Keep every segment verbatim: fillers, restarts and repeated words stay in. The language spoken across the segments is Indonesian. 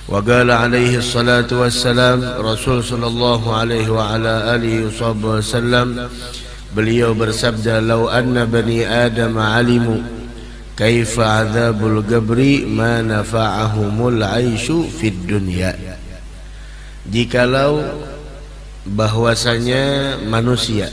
Wa qala alaihi salatu wassalam, Rasul sallallahu alaihi wa ala alihi wasallam, beliau bersabda, "Lau anna bani Adam alimu kaifa adzabul qabri ma nafa'ahumul 'aisyu fid dunya." Jikalau bahwasanya manusia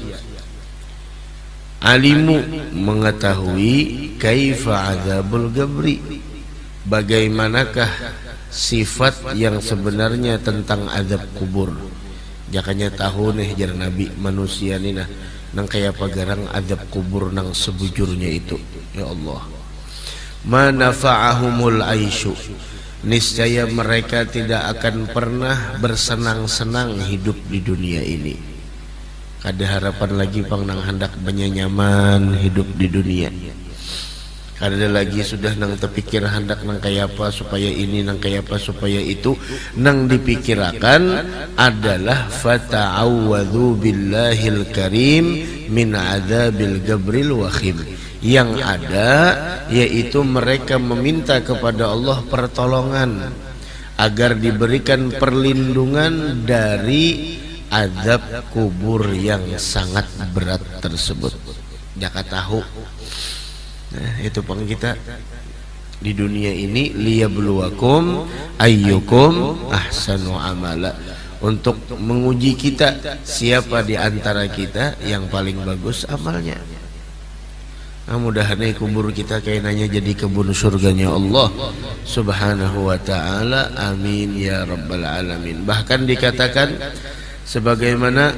alimu mengetahui kaifa adzabul qabri, bagaimanakah sifat yang sebenarnya tentang azab kubur. Jakanya tahu nih jar Nabi, manusia ni nah nang kaya pagarang azab kubur nang sebujurnya itu. Ya Allah, ma nafa'ahumul aisyu, niscaya mereka tidak akan pernah bersenang-senang hidup di dunia ini. Kada harapan lagi pang nang hendak banyak nyaman hidup di dunia. Kada lagi sudah nang terpikir hendak nang kaya apa supaya ini, nang kaya apa supaya itu. Nang dipikirakan adalah fata'awwadhu billahil karim min adzabil gabril wakhim. Yang ada yaitu mereka meminta kepada Allah pertolongan agar diberikan perlindungan dari azab kubur yang sangat berat tersebut. Jaka tahu. Nah, itu pang kita di dunia ini liyabluwakum ayyukum ahsanu amala, untuk menguji kita siapa di antara kita yang paling bagus amalnya. Nah, mudah-mudahan kubur kita kainanya jadi kebun surganya Allah Subhanahu wa ta'ala. Amin ya rabbal alamin. Bahkan dikatakan sebagaimana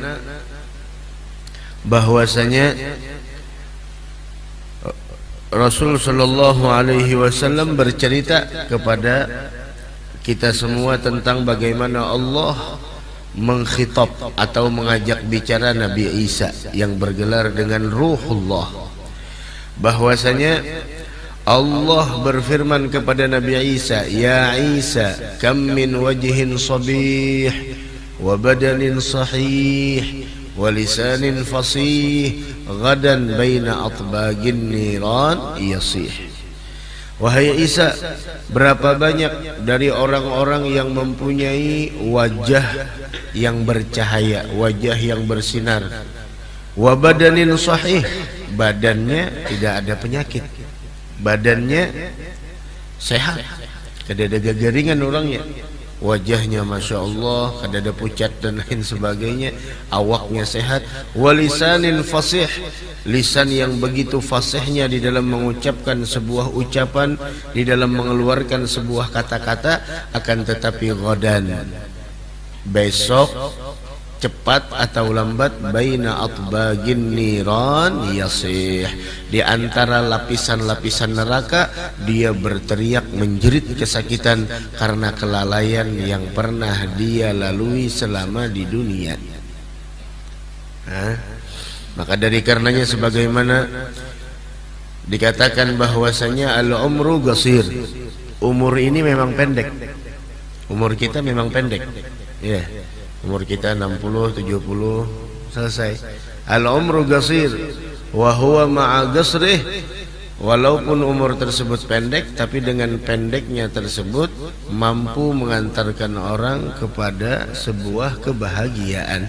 bahwasanya Rasul sallallahu alaihi wasallam bercerita kepada kita semua tentang bagaimana Allah mengkhitab atau mengajak bicara Nabi Isa yang bergelar dengan Ruhullah, bahwasanya Allah berfirman kepada Nabi Isa, "Ya Isa, kam min wajhin sabih wa badanin sahih wa lisanin fasih gadan baina atbagin niran yasih." Wahai Isa, berapa banyak dari orang-orang yang mempunyai wajah yang bercahaya, wajah yang bersinar, wa badanin sahih, badannya tidak ada penyakit, badannya sehat, tidak ada gagaringan orangnya, wajahnya masya Allah, kada ada pucat dan lain sebagainya, awaknya sehat. Walisanin fasih, lisan yang begitu fasihnya di dalam mengucapkan sebuah ucapan, di dalam mengeluarkan sebuah kata-kata. Akan tetapi ghadan, besok, cepat atau lambat, baina atbagin niran yasih, di antara lapisan-lapisan neraka dia berteriak menjerit kesakitan karena kelalaian yang pernah dia lalui selama di dunia. Hah? Maka dari karenanya sebagaimana dikatakan bahwasanya al-umru qasir, umur ini memang pendek, umur kita memang pendek, ya. Yeah. Umur kita enam puluh, tujuh puluh, selesai. Al-umru qasir wa huwa ma'a qasrih, walaupun umur tersebut pendek, tapi dengan pendeknya tersebut mampu mengantarkan orang kepada sebuah kebahagiaan,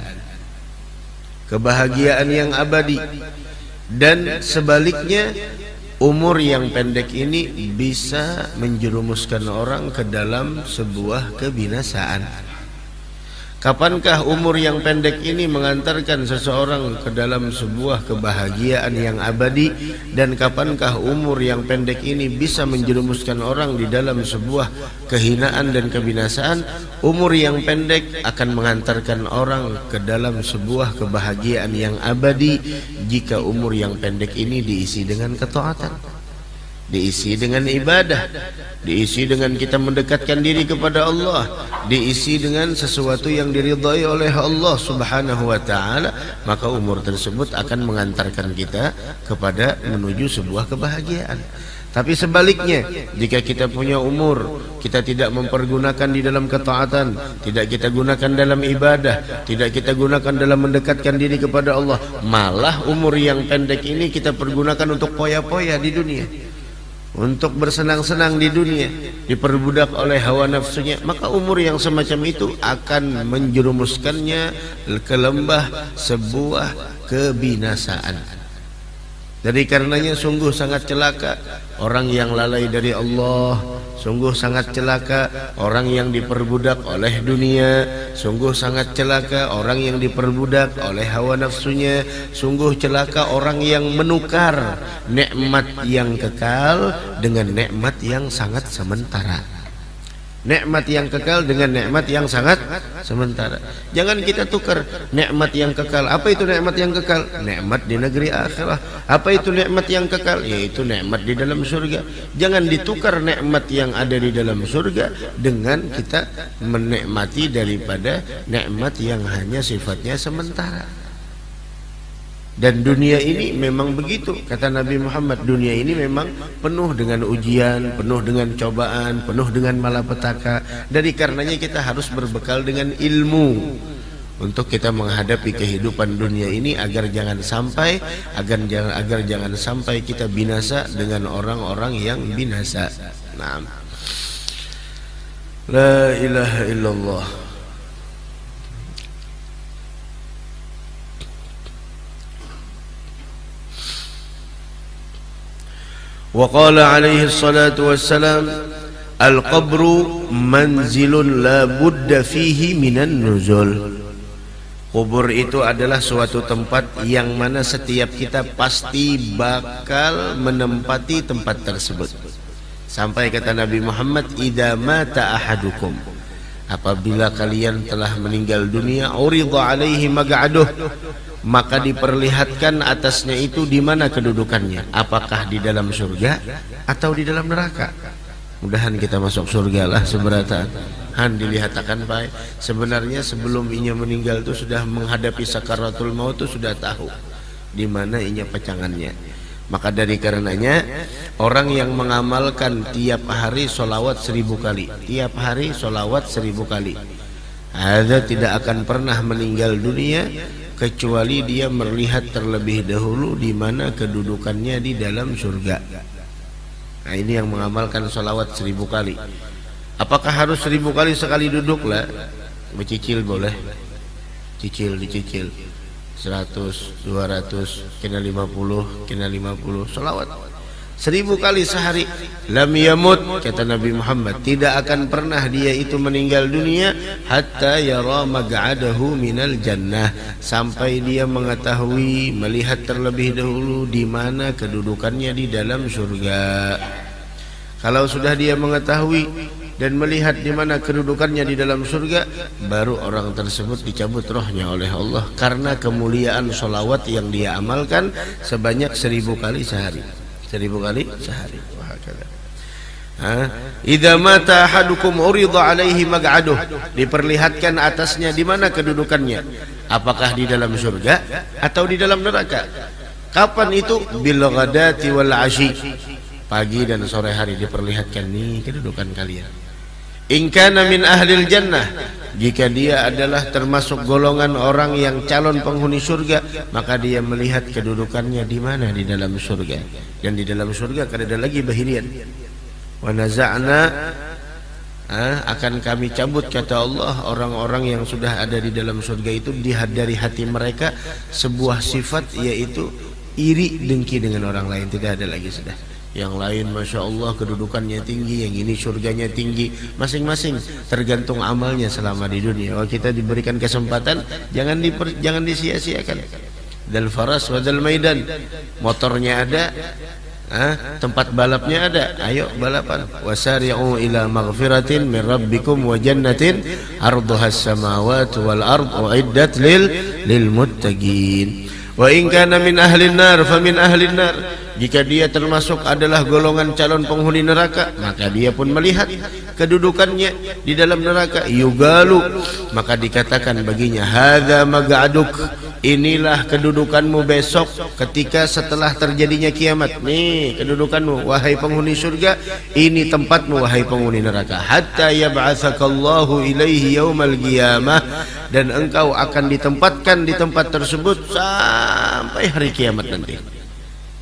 kebahagiaan yang abadi. Dan sebaliknya, umur yang pendek ini bisa menjerumuskan orang ke dalam sebuah kebinasaan. Kapankah umur yang pendek ini mengantarkan seseorang ke dalam sebuah kebahagiaan yang abadi, dan kapankah umur yang pendek ini bisa menjerumuskan orang di dalam sebuah kehinaan dan kebinasaan? Umur yang pendek akan mengantarkan orang ke dalam sebuah kebahagiaan yang abadi jika umur yang pendek ini diisi dengan ketaatan, diisi dengan ibadah, diisi dengan kita mendekatkan diri kepada Allah, diisi dengan sesuatu yang diridhai oleh Allah Subhanahu wa ta'ala. Maka umur tersebut akan mengantarkan kita kepada menuju sebuah kebahagiaan. Tapi sebaliknya, jika kita punya umur, kita tidak mempergunakan di dalam ketaatan, tidak kita gunakan dalam ibadah, tidak kita gunakan dalam mendekatkan diri kepada Allah, malah umur yang pendek ini kita pergunakan untuk poya-poya di dunia, untuk bersenang-senang di dunia, diperbudak oleh hawa nafsunya, maka umur yang semacam itu akan menjerumuskannya ke lembah sebuah kebinasaan. Dari karenanya sungguh sangat celaka orang yang lalai dari Allah, sungguh sangat celaka orang yang diperbudak oleh dunia, sungguh sangat celaka orang yang diperbudak oleh hawa nafsunya, sungguh celaka orang yang menukar nikmat yang kekal dengan nikmat yang sangat sementara. Nikmat yang kekal dengan nikmat yang sangat sementara. Jangan kita tukar nikmat yang kekal. Apa itu nikmat yang kekal? Nikmat di negeri akhirah. Apa itu nikmat yang kekal? Yaitu nikmat di dalam surga. Jangan ditukar nikmat yang ada di dalam surga dengan kita menikmati daripada nikmat yang hanya sifatnya sementara. Dan dunia ini memang begitu, kata Nabi Muhammad, dunia ini memang penuh dengan ujian, penuh dengan cobaan, penuh dengan malapetaka. Dari karenanya kita harus berbekal dengan ilmu untuk kita menghadapi kehidupan dunia ini agar jangan sampai agar jangan agar jangan sampai kita binasa dengan orang-orang yang binasa. Nah, la ilaha illallah. وقال عليه الصلاة والسلام القبر منزل لا بد فيه من النزول. Kubur itu adalah suatu tempat yang mana setiap kita pasti bakal menempati tempat tersebut. Sampai kata Nabi Muhammad, idza mata ahadukum, apabila kalian telah meninggal dunia, urida alaihi maq'aduh, maka diperlihatkan atasnya itu di mana kedudukannya, apakah di dalam surga atau di dalam neraka. Mudahan kita masuk surga lah seberatan. Han dilihatkan Pak, sebenarnya sebelum inya meninggal itu sudah menghadapi sakaratul maut itu sudah tahu di mana inya pecangannya. Maka dari karenanya orang yang mengamalkan tiap hari solawat seribu kali, tiap hari solawat seribu kali, ada tidak akan pernah meninggal dunia kecuali dia melihat terlebih dahulu di mana kedudukannya di dalam surga. Nah, ini yang mengamalkan salawat seribu kali. Apakah harus seribu kali sekali duduk? Lah, mencicil boleh, cicil dicicil, seratus, dua ratus, kena lima puluh, kena lima puluh, salawat seribu kali sehari. Lam yamut, kata Nabi Muhammad, tidak akan pernah dia itu meninggal dunia hatta yara mag'adahu minal jannah, sampai dia mengetahui, melihat terlebih dahulu di mana kedudukannya di dalam surga. Kalau sudah dia mengetahui dan melihat di mana kedudukannya di dalam surga, baru orang tersebut dicabut rohnya oleh Allah karena kemuliaan solawat yang dia amalkan sebanyak seribu kali sehari. Seribu kali sehari. Idza mata ahadukum urida alaihi maq'aduh, diperlihatkan atasnya di mana kedudukannya, apakah di dalam surga atau di dalam neraka. Kapan itu? Bil ghadati wal asyi, pagi dan sore hari diperlihatkan nih kedudukan kalian. In kana min ahlil jannah, jika dia adalah termasuk golongan orang yang calon penghuni surga, maka dia melihat kedudukannya di mana di dalam surga. Dan di dalam surga kada ada lagi bahirian. Wa naza'na, akan kami cabut, kata Allah, orang-orang yang sudah ada di dalam surga itu dari hati mereka sebuah sifat, yaitu iri dengki dengan orang lain. Tidak ada lagi sudah. Yang lain Masya Allah kedudukannya tinggi, yang ini surganya tinggi. Masing-masing tergantung amalnya selama di dunia. Kalau kita diberikan kesempatan, jangan diper, jangan disia-siakan. Dal faras wa dal maidan, motornya ada, ah, tempat balapnya ada, ayo balapan. Wasari'u ila maghfiratin min rabbikum wa jannatin arduhas samawati wal ard uiddat lil lil muttaqin. Wa in kana min ahlin nar fa min ahlin nar, jika dia termasuk adalah golongan calon penghuni neraka, maka dia pun melihat kedudukannya di dalam neraka. Yugalu, maka dikatakan baginya, hadza mag'aduk, inilah kedudukanmu besok ketika setelah terjadinya kiamat. Nih kedudukanmu wahai penghuni surga, ini tempatmu wahai penghuni neraka. Hatta yab'atsakallahu ilaihi yaumal qiyamah, dan engkau akan ditempatkan di tempat tersebut sampai hari kiamat nanti.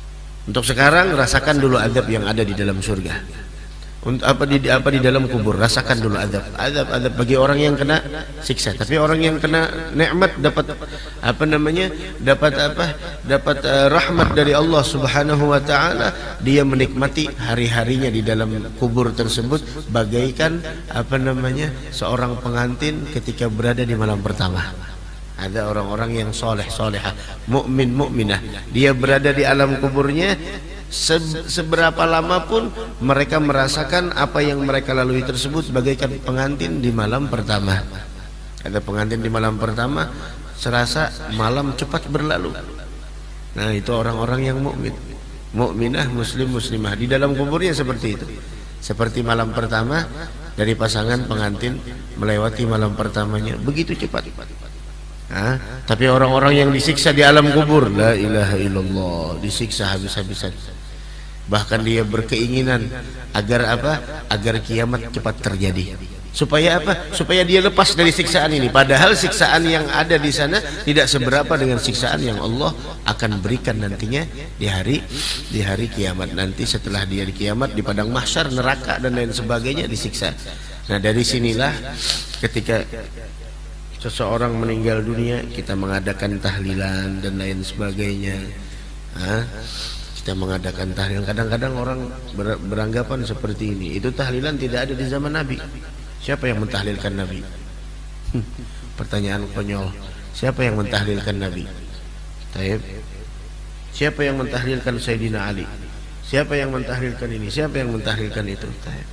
Untuk sekarang rasakan dulu azab yang ada di dalam surga. Untuk apa di apa di dalam kubur, rasakan dulu azab. Azab azab bagi orang yang kena siksa. Tapi orang yang kena nikmat dapat apa namanya? dapat apa? dapat uh, rahmat dari Allah Subhanahu wa taala, dia menikmati hari-harinya di dalam kubur tersebut bagaikan apa namanya? seorang pengantin ketika berada di malam pertama. Ada orang-orang yang soleh solehah, mukmin mukminah, dia berada di alam kuburnya, se seberapa lama pun mereka merasakan apa yang mereka lalui tersebut bagaikan pengantin di malam pertama. Ada pengantin di malam pertama, serasa malam cepat berlalu. Nah, itu orang-orang yang mukmin, mukminah, muslim muslimah, di dalam kuburnya seperti itu. Seperti malam pertama dari pasangan pengantin melewati malam pertamanya begitu cepat. Hah? Tapi orang-orang yang disiksa di alam kubur, la ilaha illallah, disiksa habis-habisan. Bahkan dia berkeinginan agar apa? Agar kiamat cepat terjadi. Supaya apa? Supaya dia lepas dari siksaan ini. Padahal siksaan yang ada di sana tidak seberapa dengan siksaan yang Allah akan berikan nantinya di hari di hari kiamat nanti, setelah dia di kiamat di padang mahsyar, neraka dan lain sebagainya disiksa. Nah, dari sinilah ketika seseorang meninggal dunia kita mengadakan tahlilan dan lain sebagainya. Hah? Kita mengadakan tahlilan. Kadang-kadang orang ber beranggapan seperti ini, itu tahlilan tidak ada di zaman Nabi. Siapa yang mentahlilkan Nabi? Hmm, pertanyaan konyol. Siapa yang mentahlilkan Nabi? Taib. Siapa yang mentahlilkan Sayyidina Ali? Siapa yang mentahlilkan ini? Siapa yang mentahlilkan itu? Taib.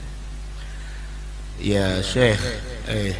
Ya Syekh, eh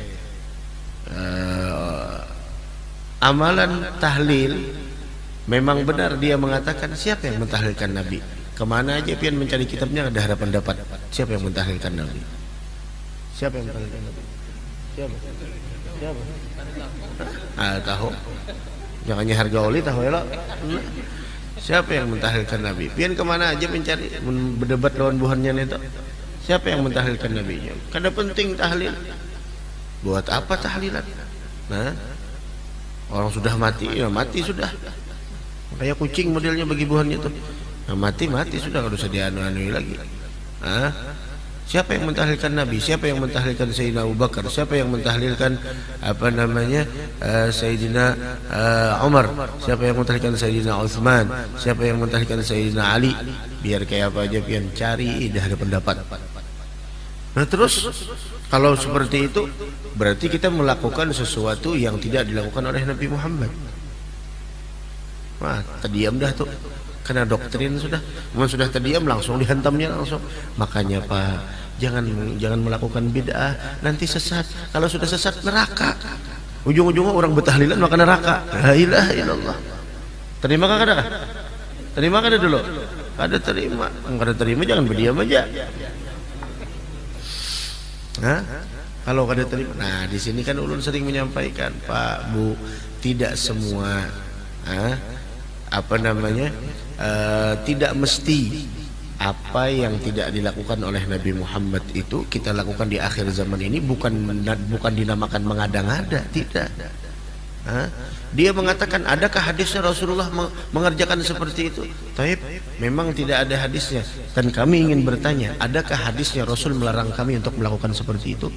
Uh, amalan tahlil memang benar, dia mengatakan siapa yang mentahlilkan Nabi. Kemana aja pian mencari kitabnya ada harapan dapat. Siapa yang mentahlilkan Nabi? Siapa yang mentahlilkan Nabi? Siapa? Siapa? Ah, tahu. Jangannya harga oli tahu elok. Siapa yang mentahlilkan Nabi? Pian kemana aja mencari berdebat lawan buhannya itu. Siapa yang mentahlilkan Nabi? Karena penting tahlil. Buat apa tahlilan? Nah, orang sudah mati, ya mati sudah. Kayak kucing modelnya bagi buahnya tuh. Nah, mati mati sudah, kalau usah dianu-anui lagi. Nah, siapa yang mentahlilkan Nabi? Siapa yang mentahlilkan Sayyidina Abu Bakar? Siapa yang mentahlilkan apa namanya uh, Sayyidina uh, Umar? Siapa yang mentahlilkan Sayyidina Utsman? Siapa yang mentahlilkan Sayyidina Ali? Biar kayak apa aja pian cari, dah ada pendapat. Nah, terus kalau seperti itu berarti kita melakukan sesuatu yang tidak dilakukan oleh Nabi Muhammad. Wah, terdiam dah tuh. Kena doktrin sudah. Memang sudah terdiam langsung dihantamnya langsung. Makanya Pak, jangan jangan melakukan bid'ah, nanti sesat. Kalau sudah sesat neraka. Ujung-ujungnya orang bertahlilan maka neraka. La ilaha illallah. Terima kah kada? Terima kada dulu? Kada terima. Kada terima jangan berdiam aja. Nah, kalau kada terima, nah di sini kan ulun sering menyampaikan, Pak Bu, tidak semua, ah, apa namanya, uh, tidak mesti apa yang tidak dilakukan oleh Nabi Muhammad itu kita lakukan di akhir zaman ini, bukan bukan dinamakan mengada-ngada, tidak. Ah, dia mengatakan, adakah hadisnya Rasulullah mengerjakan seperti itu? Taib, memang tidak ada hadisnya. Dan kami ingin bertanya, adakah hadisnya Rasul melarang kami untuk melakukan seperti itu?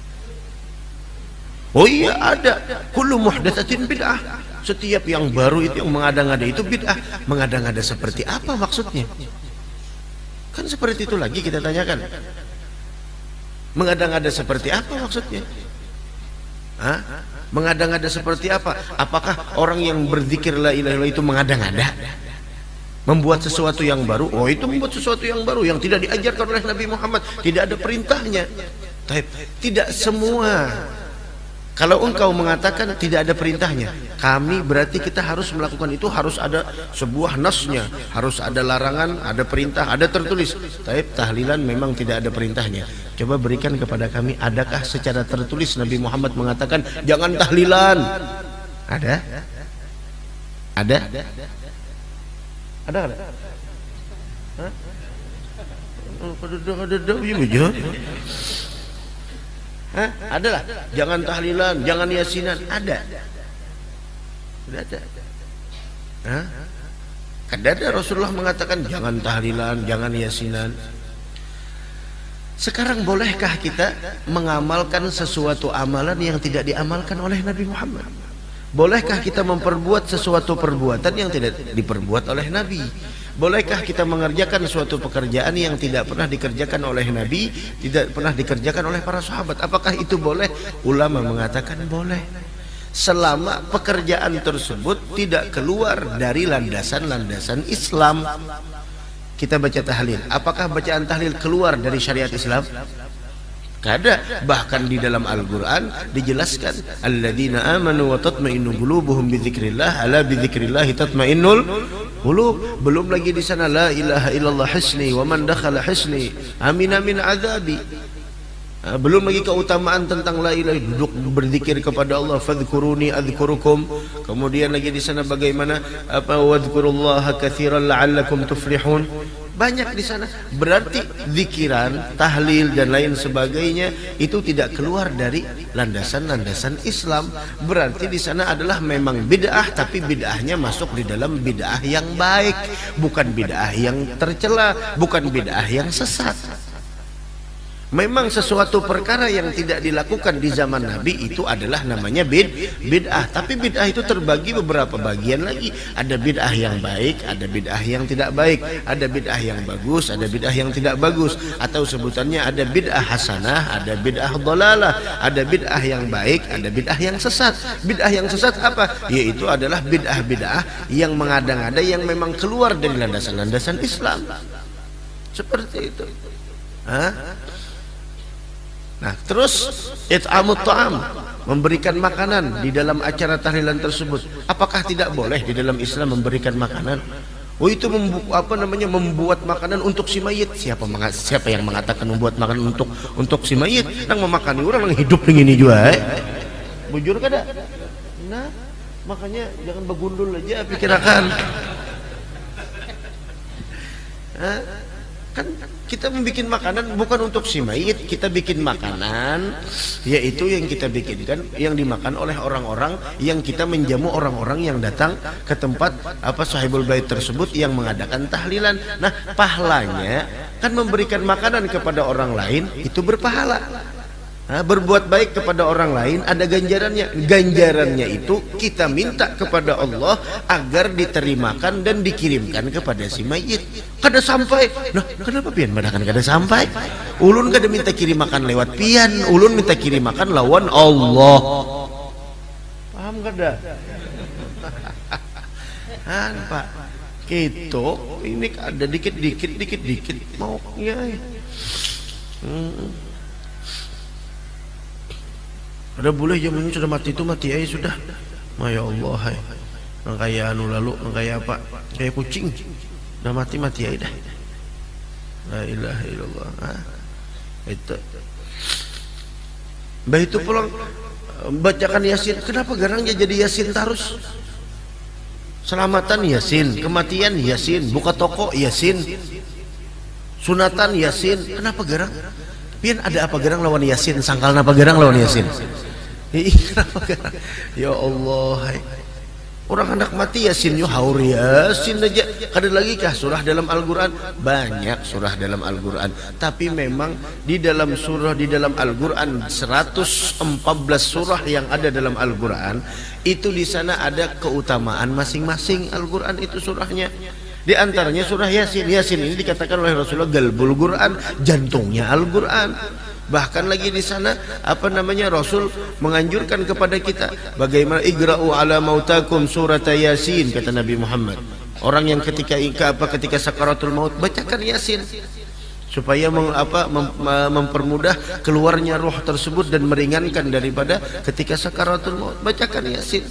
Oh iya ada. Kullu muhdatsatin bid'ah. Setiap yang baru itu, yang mengada-ngada itu bid'ah. Mengada-ngada seperti apa maksudnya? Kan seperti itu lagi kita tanyakan. Mengada-ngada seperti apa maksudnya? Hah? Mengada-ngada seperti apa? Apakah orang yang berzikir la ilaha illallah itu mengada-ngada? Membuat sesuatu yang baru? Oh, itu membuat sesuatu yang baru yang tidak diajarkan oleh Nabi Muhammad, tidak ada perintahnya. Tidak semua. Kalau engkau mengatakan tidak ada perintahnya, kami berarti kita harus melakukan itu, harus ada sebuah nasnya, harus ada larangan, ada perintah, ada tertulis. Tapi tahlilan memang tidak ada perintahnya. Coba berikan kepada kami, adakah secara tertulis Nabi Muhammad mengatakan jangan tahlilan? Ada? Ada? Ada? Ada? Hah? Ada? Ada? Ada? Hah? Adalah, jangan tahlilan, jangan yasinan, ada. Sudah ada. Hah? Kada-ada Rasulullah mengatakan jangan tahlilan, jangan yasinan. Sekarang bolehkah kita mengamalkan sesuatu amalan yang tidak diamalkan oleh Nabi Muhammad? Bolehkah kita memperbuat sesuatu perbuatan yang tidak diperbuat oleh Nabi? Bolehkah kita mengerjakan suatu pekerjaan yang tidak pernah dikerjakan oleh Nabi, tidak pernah dikerjakan oleh para sahabat? Apakah itu boleh? Ulama mengatakan boleh, selama pekerjaan tersebut tidak keluar dari landasan-landasan Islam. Kita baca tahlil, apakah bacaan tahlil keluar dari syariat Islam? Kada. Bahkan di dalam Al-Quran dijelaskan, alladzina amanu wa tatma'innu qulubuhum bidzikrillah, ala bidzikrillah tatma'innul qulub. Belum lagi di sana la ilaha illallah hisni wa man dakhala hisni amina min azabi. Belum lagi keutamaan tentang la ilaha, duduk berzikir kepada Allah, fadhkuruni adzkurukum. Kemudian lagi di sana bagaimana apa wadhkurullaha katsiran la'allakum tuflihun. Banyak di sana. Berarti zikiran, tahlil dan lain sebagainya itu tidak keluar dari landasan-landasan Islam. Berarti di sana adalah memang bid'ah, tapi bid'ahnya masuk di dalam bid'ah yang baik, bukan bid'ah yang tercela, bukan bid'ah yang sesat. Memang sesuatu perkara yang tidak dilakukan di zaman Nabi itu adalah namanya bid bid'ah. Tapi bid'ah itu terbagi beberapa bagian lagi. Ada bid'ah yang baik, ada bid'ah yang tidak baik, ada bid'ah yang bagus, ada bid'ah yang tidak bagus. Atau sebutannya ada bid'ah hasanah, ada bid'ah dhalalah, ada bid'ah yang baik, ada bid'ah yang sesat. Bid'ah yang sesat apa? Yaitu adalah bid'ah-bid'ah yang mengada-ngada, yang memang keluar dari landasan-landasan Islam. Seperti itu. Hah? Nah, terus it'amut ta'am, memberikan makanan di dalam acara tahlilan tersebut. Apakah tidak boleh di dalam Islam memberikan makanan? Oh, itu membu apa namanya membuat makanan untuk si mayit. Siapa siapa yang mengatakan membuat makanan untuk untuk si mayit? Nang memakani orang yang hidup begini juga, eh? Bujur kada? Nah, makanya jangan begundul aja pikirakan. Hah? Kan kita membuat makanan bukan untuk si mayit, kita bikin makanan yaitu yang kita bikinkan yang dimakan oleh orang-orang yang kita menjamu orang-orang yang datang ke tempat apa sahibul bait tersebut yang mengadakan tahlilan. Nah, pahalanya kan memberikan makanan kepada orang lain itu berpahala. Nah, berbuat baik kepada orang lain ada ganjarannya. Ganjarannya itu kita minta kepada Allah agar diterimakan dan dikirimkan kepada si mayit. Kada sampai. Nah, kenapa pian madakan kada sampai? Ulun kada minta kirim makan lewat pian, ulun minta kirim makan lawan Allah. Paham kada? Han, Pak. Gitu, ini ada dikit-dikit dikit-dikit maunya. Hmm. Ada boleh jamunya sudah mati itu mati aja sudah. Ya Allah, hai. Nang kaya anu lalu, nang kaya apa? Kayak kucing. Udah mati mati aja dah. La ilaha illallah. Ah. Itu. Bah itu pulang bacakan Yasin. Kenapa garangnya jadi Yasin terus? Selamatan Yasin, kematian Yasin, buka toko Yasin, sunatan Yasin. Kenapa garang? Pian ada apa garang lawan Yasin? Sangkal apa garang lawan Yasin? Kenapa garang? Ya Allah, hai. Orang anak mati Yasin yo haur Yasin aja. Kada lagi kah surah dalam Al-Qur'an? Banyak surah dalam Al-Qur'an. Tapi memang di dalam surah di dalam Al-Qur'an seratus empat belas surah yang ada dalam Al-Qur'an itu di sana ada keutamaan masing-masing Al-Qur'an itu surahnya. Di antaranya surah Yasin. Yasin ini dikatakan oleh Rasulullah galbul Quran, jantungnya Al-Quran. Bahkan lagi di sana apa namanya Rasul menganjurkan kepada kita bagaimana igra'u ala mautakum surat Yasin, kata Nabi Muhammad. Orang yang ketika apa ketika sakaratul maut bacakan Yasin supaya meng, apa, mem, mempermudah keluarnya roh tersebut dan meringankan daripada ketika sakaratul maut. Bacakan Yasin.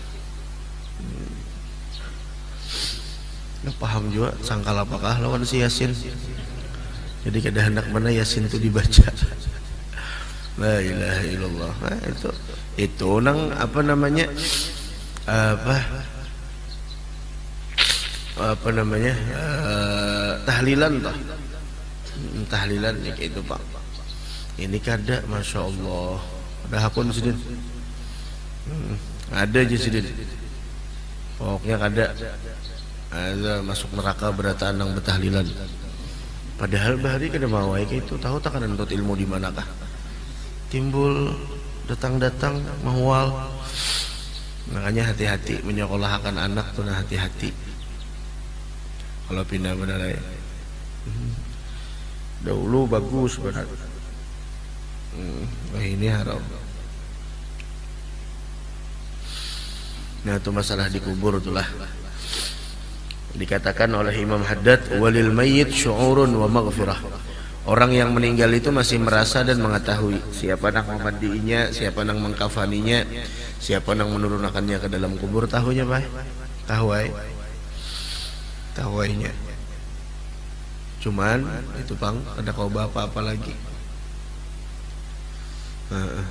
Nah, paham juga sangkal apakah lawan si Yasin. Jadi kada hendak mana Yasin itu dibaca. La ilaha illallah. Nah, itu itu nang apa namanya apa apa namanya uh, tahlilan toh. Tahlilan ni kayak itu Pak. Ini kada, masya Allah. Ada hakun sidin. Hmm, ada je sidin. Pokoknya kada. ada masuk neraka berataan nang betahlilan. Padahal bahari kada mau kayak itu tahu tak kan nutut ilmu di manakah timbul datang-datang mahwal. Makanya hati-hati menyekolahkan anak tuh, nah hati-hati kalau pindah benar ya. Dahulu bagus benar, hmm, wah ini haram. Nah itu masalah dikubur itulah. Dikatakan oleh Imam Haddad, walil mayyit syu'urun wa maghfirah. Orang yang meninggal itu masih merasa dan mengetahui siapa nang memandiinya, siapa nang mengkafaninya, siapa nang menurunkannya ke dalam kubur. Tahunya Pak? Tahu ay. Tahu aynya. Cuman itu Bang, ada kau bapak apa lagi? Heeh.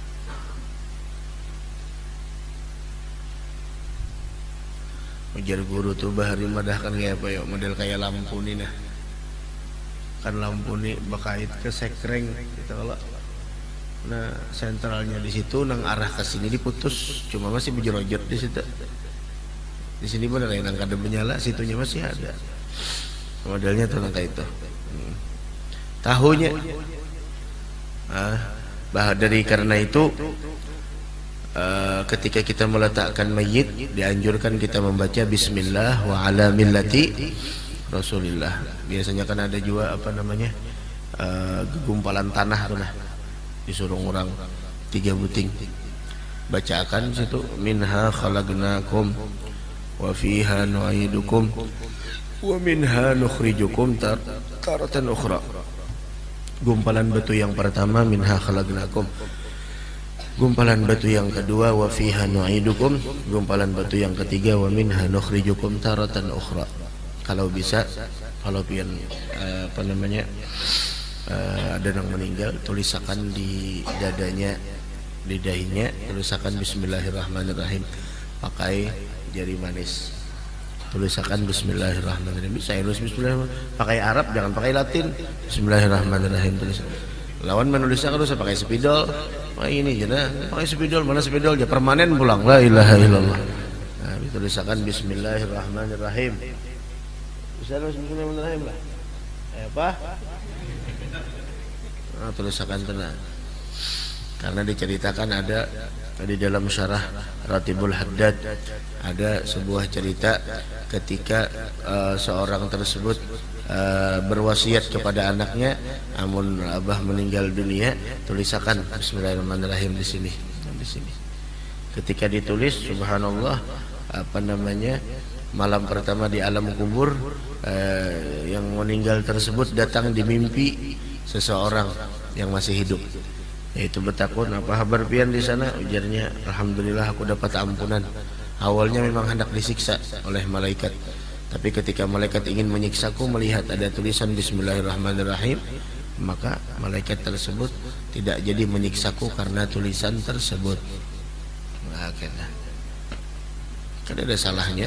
Ujar guru tuh bahari madahkan kayak apa ya, model kayak lampu nih nah. Kan lampu nih bakait ke sekreng gitu kalau. Nah, sentralnya di situ nang arah ke sini diputus, cuma masih berjerojot di situ. Di sini benar yang nang kada menyala, situnya masih ada. Modelnya tuh nang kayak itu. Hmm. Tahunya ah, bah dari karena itu Uh, ketika kita meletakkan mayit dianjurkan kita membaca bismillah wa ala millati Rasulillah. Biasanya kan ada juga apa namanya uh, gumpalan tanah tuh nah, disuruh orang tiga buting bacakan situ minha khalaqnakum wa fiha nu'idukum wa minha nukhrijukum tar taratan ukhra. Gumpalan batu yang pertama minha khalaqnakum, gumpalan batu yang kedua wa fiha nu'idukum, gumpalan batu yang ketiga wa minha nukhrijukum taratan ukhra. Kalau bisa, kalau pian uh, apa namanya uh, ada yang meninggal, tulisakan di dadanya, di dahinya, tulisakan bismillahirrahmanirrahim pakai jari manis. Tulisakan bismillahirrahmanirrahim. Bisa tulis bismillahirrahmanirrahim pakai Arab, jangan pakai Latin. Bismillahirrahmanirrahim tulis. Lawan menulisnya kalau saya pakai spidol, wah ini jana pakai spidol, mana spidol ya permanen pulang. La ilaha illallah. Nah, tulisakan bismillahirrahmanirrahim. Bisa tulis bismillahirrahmanirrahim lah. Eh apa? Nah, tulisakan tenang. Karena diceritakan ada di dalam syarah Ratibul Haddad ada sebuah cerita ketika uh, seorang tersebut Uh, berwasiat kepada anaknya, amun abah meninggal dunia, tulisakan bismillahirrahmanirrahim di sini, di sini. Ketika ditulis, subhanallah, apa namanya, malam pertama di alam kubur, uh, yang meninggal tersebut datang di mimpi seseorang yang masih hidup. Yaitu bertakun, apa kabar pian di sana? Ujarnya, alhamdulillah aku dapat ampunan. Awalnya memang hendak disiksa oleh malaikat. Tapi ketika malaikat ingin menyiksaku melihat ada tulisan bismillahirrahmanirrahim, maka malaikat tersebut tidak jadi menyiksaku karena tulisan tersebut. Nah, kena. Kan ada salahnya.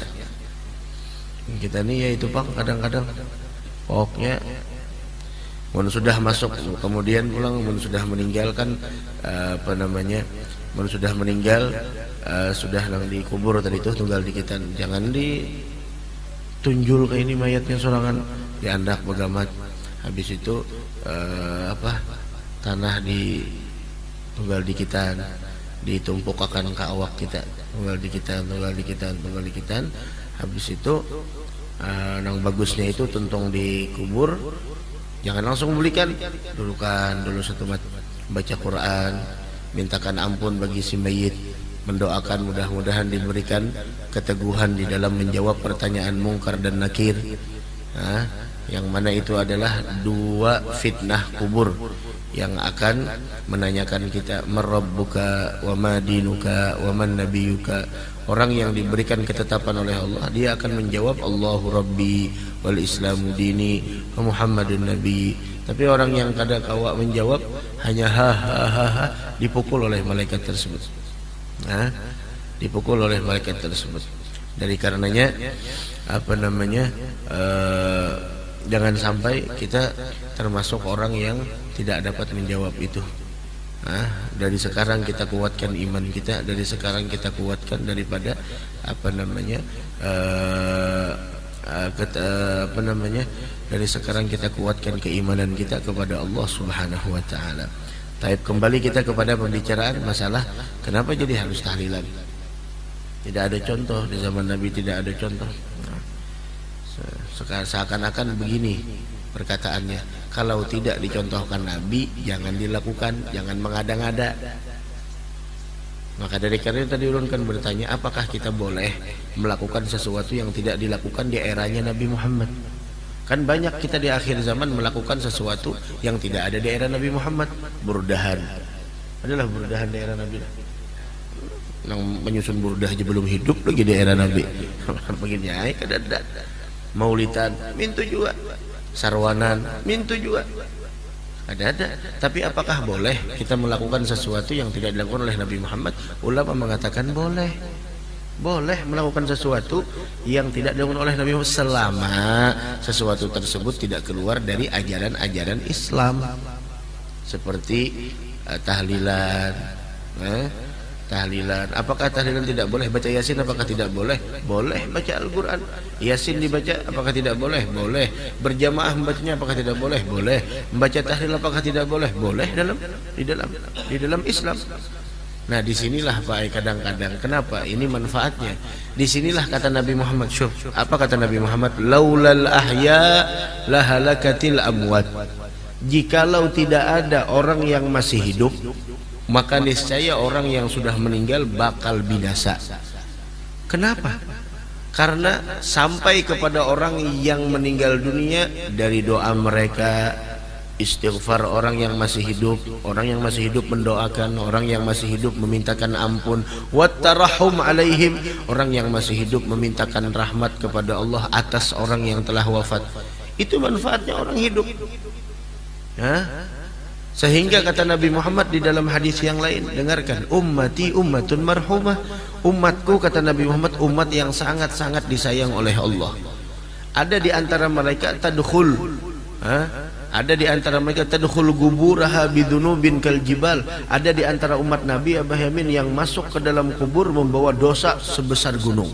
Kita nih ya itu Pak, kadang-kadang pokoknya mun sudah masuk kemudian pulang, mun sudah meninggalkan apa namanya, mun sudah meninggal uh, sudah nang dikubur tadi itu tunggal dikitan, jangan di tunjul ke ini mayatnya sorangan diandak bagamat. Habis itu uh, apa tanah di tunggal dikitan, ditumpukakan ke awak kita, tunggal dikitan, tunggal dikitan, tunggal dikitan. Habis itu uh, nang bagusnya itu tuntung dikubur, jangan langsung belikan, dulukan dulu satu mat baca Quran, mintakan ampun bagi si mayit, mendoakan mudah-mudahan diberikan keteguhan di dalam menjawab pertanyaan mungkar dan nakir, nah, yang mana itu adalah dua fitnah kubur yang akan menanyakan kita marabbuka wa ma dinuka wa man nabiyuka. Orang yang diberikan ketetapan oleh Allah, dia akan menjawab Allahu Rabbi wal Islamu dini wa Muhammadun Nabi. Tapi orang yang kada kawa menjawab, hanya ha ha ha, ha dipukul oleh malaikat tersebut. Nah, dipukul oleh malaikat tersebut. Dari karenanya apa namanya uh, jangan sampai kita termasuk orang yang tidak dapat menjawab itu. Nah, dari sekarang kita kuatkan iman kita, dari sekarang kita kuatkan daripada apa namanya uh, uh, ket, uh, apa namanya dari sekarang kita kuatkan keimanan kita kepada Allah Subhanahu wa taala. Taib, kembali kita kepada pembicaraan masalah kenapa jadi harus tahlilan. Tidak ada contoh di zaman Nabi, tidak ada contoh. Nah, seakan-akan begini perkataannya, kalau tidak dicontohkan Nabi jangan dilakukan, jangan mengada-ngada. Maka dari karena tadi ulun kan bertanya, apakah kita boleh melakukan sesuatu yang tidak dilakukan di eranya Nabi Muhammad? Kan banyak kita di akhir zaman melakukan sesuatu yang tidak ada di era Nabi Muhammad. Burdahan, adalah burdahan di era Nabi. Yang menyusun burdah aja belum hidup lagi di era Nabi. Begini ay kadada. Maulitan, mintu juga. Sarwanan, mintu juga. Ada-ada. Tapi apakah boleh kita melakukan sesuatu yang tidak dilakukan oleh Nabi Muhammad? Ulama mengatakan boleh. Boleh melakukan sesuatu yang tidak dilakukan oleh Nabi Muhammad selama sesuatu tersebut tidak keluar dari ajaran-ajaran Islam. Seperti uh, tahlilan, eh? tahlilan. Apakah tahlilan tidak boleh? Baca Yasin apakah tidak boleh? Boleh. Baca Al-Quran, Yasin dibaca apakah tidak boleh? Boleh. Berjamaah membacanya apakah tidak boleh? Boleh. Membaca tahlil apakah tidak boleh? Boleh dalam di dalam di dalam Islam. Nah, disinilah Pak, kadang-kadang kenapa ini manfaatnya. Disinilah kata Nabi Muhammad. Syuf, apa kata Nabi Muhammad? Laulal ahya lahalakatil amwat. Jikalau tidak ada orang yang masih hidup, maka niscaya orang yang sudah meninggal bakal binasa. Kenapa? Karena sampai kepada orang yang meninggal dunia dari doa mereka, istighfar orang yang masih hidup, orang yang masih hidup mendoakan, orang yang masih hidup memintakan ampun, wattarahum alaihim, orang yang masih hidup memintakan rahmat kepada Allah atas orang yang telah wafat. Itu manfaatnya orang hidup. Hah? Sehingga kata Nabi Muhammad di dalam hadis yang lain, dengarkan, ummati ummatun marhumah. Umatku, kata Nabi Muhammad, umat yang sangat-sangat disayang oleh Allah. Ada di antara mereka tadkhul, ha? Ada di antara mereka tadkhul guburaha bidunubin kal jibal. Ada di antara umat Nabi Abah Yamin yang masuk ke dalam kubur membawa dosa sebesar gunung.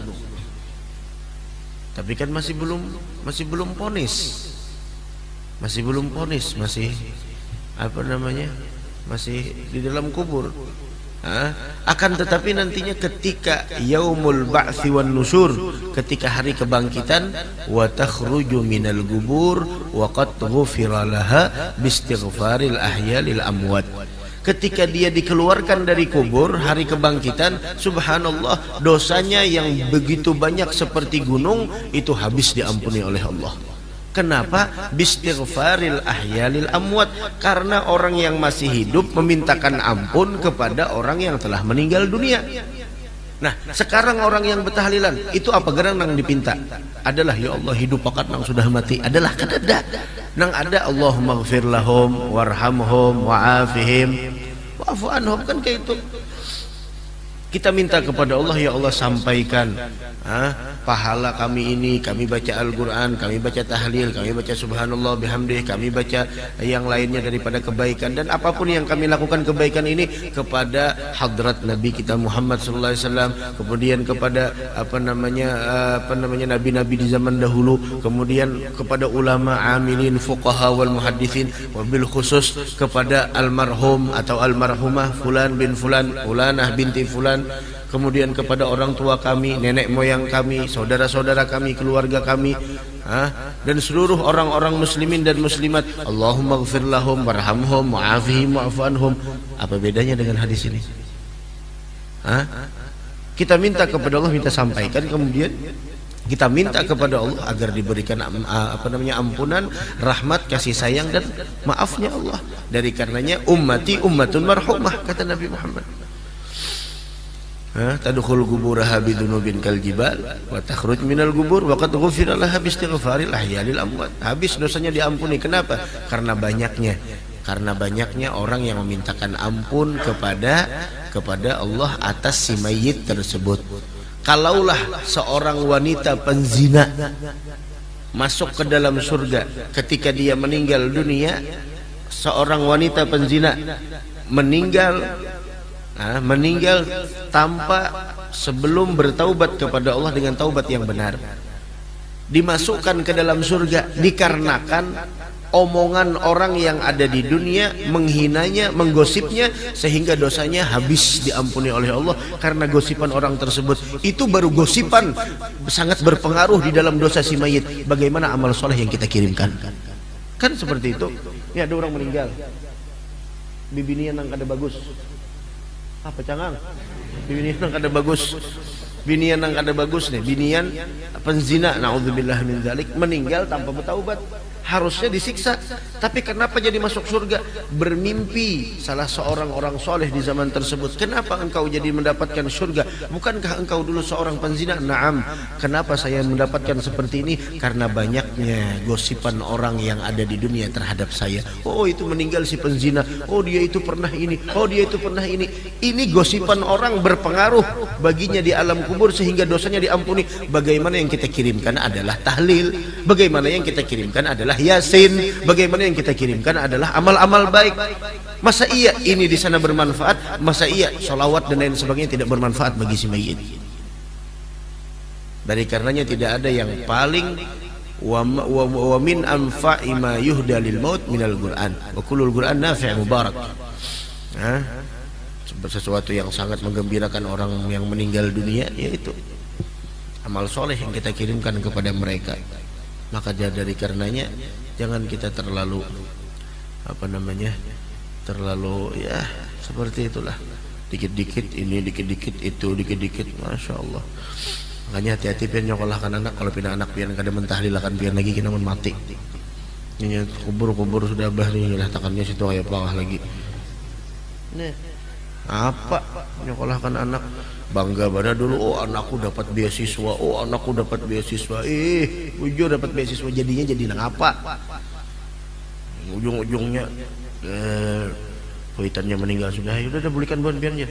Tapi kan masih belum masih belum ponis. Masih belum ponis, masih apa namanya? Masih di dalam kubur. Ha? Akan tetapi nantinya ketika yaumul ba'tsi wan nusur, ketika hari kebangkitan, wa takhruju minal gubur wa qad ghufira laha bistighfaril ahya lil amwat. Ketika dia dikeluarkan dari kubur hari kebangkitan, subhanallah, dosanya yang begitu banyak seperti gunung itu habis diampuni oleh Allah. Kenapa? Bistighfaril ahyalil amwat. Karena orang yang masih hidup memintakan ampun kepada orang yang telah meninggal dunia. Nah, sekarang orang yang bertahlilan itu apa gerang nang dipinta? Adalah ya Allah hidup pakat nang sudah mati. Adalah kadada. Nang ada Allahumma ghfir lahum warhamhum wa'afihim wa'fu anhum, kan kayak itu. Kita minta kepada Allah, ya Allah sampaikan ha, pahala kami ini, kami baca Al-Quran, kami baca tahlil, kami baca subhanallah bihamdih, kami baca yang lainnya daripada kebaikan, dan apapun yang kami lakukan kebaikan ini kepada hadrat Nabi kita Muhammad sallallahu alaihi wasallam, kemudian kepada apa namanya apa namanya nabi-nabi di zaman dahulu, kemudian kepada ulama amilin fuqaha wal muhaddithin, wabil khusus kepada almarhum atau almarhumah fulan bin fulan, fulanah binti fulan, kemudian kepada orang tua kami, nenek moyang kami, saudara-saudara kami, keluarga kami, ha? Dan seluruh orang-orang muslimin dan muslimat. Allahumma ghfir lahum warhamhum wa'afihim wa'fu anhum. Apa bedanya dengan hadis ini? Ha? Kita minta kepada Allah, minta sampaikan, kemudian kita minta kepada Allah agar diberikan apa namanya ampunan, rahmat, kasih sayang dan maafnya Allah. Dari karenanya ummati ummatun marhumah, kata Nabi Muhammad. Tadkhul guburaha bidunubin kal jibal wa takhruj minal gubur wa qad ghufira laha bistighfaril ahyalil amwat. Habis dosanya diampuni. Kenapa? Karena banyaknya karena banyaknya orang yang memintakan ampun kepada kepada Allah atas si mayit tersebut. Kalaulah seorang wanita penzina masuk ke dalam surga ketika dia meninggal dunia, seorang wanita penzina meninggal Nah, meninggal tanpa sebelum bertaubat kepada Allah dengan taubat yang benar, dimasukkan ke dalam surga dikarenakan omongan orang yang ada di dunia, menghinanya, menggosipnya, sehingga dosanya habis diampuni oleh Allah karena gosipan orang tersebut. Itu baru gosipan sangat berpengaruh di dalam dosa si mayit. Bagaimana amal soleh yang kita kirimkan? Kan seperti itu. Ya, ada orang meninggal, bibinian nang kada bagus. Apa cangang? Bibinian nang kada bagus. Binian nang kada bagus nih, binian penzina, naudzubillah min dzalik, meninggal tanpa bertaubat. Harusnya disiksa, tapi kenapa jadi masuk surga? Bermimpi salah seorang orang soleh di zaman tersebut. Kenapa engkau jadi mendapatkan surga? Bukankah engkau dulu seorang penzina? Naam. Kenapa saya mendapatkan seperti ini? Karena banyaknya gosipan orang yang ada di dunia terhadap saya. Oh, itu meninggal si penzina. Oh, dia itu pernah ini. Oh, dia itu pernah ini. Ini gosipan orang berpengaruh baginya di alam kubur sehingga dosanya diampuni. Bagaimana yang kita kirimkan adalah tahlil. Bagaimana yang kita kirimkan adalah Yasin. Bagaimana yang kita kirimkan adalah amal-amal baik. Masa iya ini di sana bermanfaat? Masa iya sholawat dan lain sebagainya tidak bermanfaat bagi si mayit? Dari karenanya tidak ada yang paling wa, wa, wa min anfa'i ma yuhda lil maut minal Qur'an. Wa kullul Qur'an nafi' mubarak. Nah, sesuatu yang sangat menggembirakan orang yang meninggal dunia, yaitu amal soleh yang kita kirimkan kepada mereka. Maka dari karenanya jangan kita terlalu apa namanya terlalu ya seperti itulah, dikit-dikit ini, dikit-dikit itu, dikit-dikit, masya Allah. Makanya hati-hati pian nyokolahkan anak. Kalau pindah anak pian kada mentahlilakan pian lagi kita mun mati. Ini kubur-kubur sudah bah nih, letakkannya situ kayak pelangah lagi. Nih apa nyokolahkan anak, bangga pada dulu, oh anakku dapat beasiswa, oh anakku dapat beasiswa, eh ujung dapat beasiswa, jadinya jadi nang apa? Ujung-ujungnya eh, kuitannya meninggal sudah, ya udah belikan buan biarnya.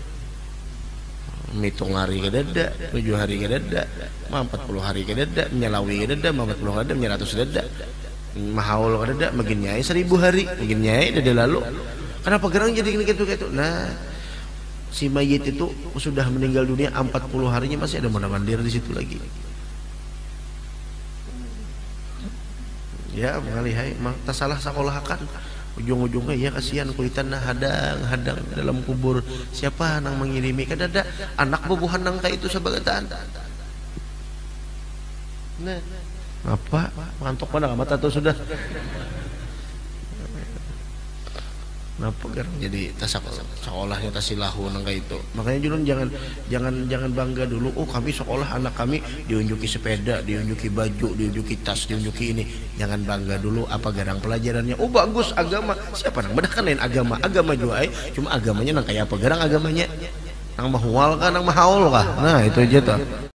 Mitung hari kedada, tujuh hari kedada, empat puluh hari kedada, menyalawi kedada, empat puluh kedada, menyeratus kedada, mahaul kedada, makin nyai seribu hari, makin nyai dada lalu. Kenapa gerang jadi gitu gitu? Nah, si mayit itu sudah meninggal dunia empat puluh harinya masih ada mondar-mandir di situ lagi. Ya, mengalihai tak salah sekolahkan. Ujung-ujungnya ya kasihan kuitan nah hadang-hadang dalam kubur. Siapa nang mengirimi? Kan ada anak bubuhan nang kayak itu sebagaian. Nah, apa? Ngantuk mana mata tuh sudah. Kenapa kan jadi tasak sekolahnya tasilahu nang kayak itu. Makanya julun jangan jangan jangan bangga dulu. Oh kami sekolah anak kami diunjuki sepeda, diunjuki baju, diunjuki tas, diunjuki ini. Jangan bangga dulu apa garang pelajarannya. Oh bagus agama. Siapa nang bedah kan lain agama. Agama juga ay. Cuma agamanya nang kayak apa garang agamanya. Nang mahual kan nang mahaul kah. Nah itu aja tuh.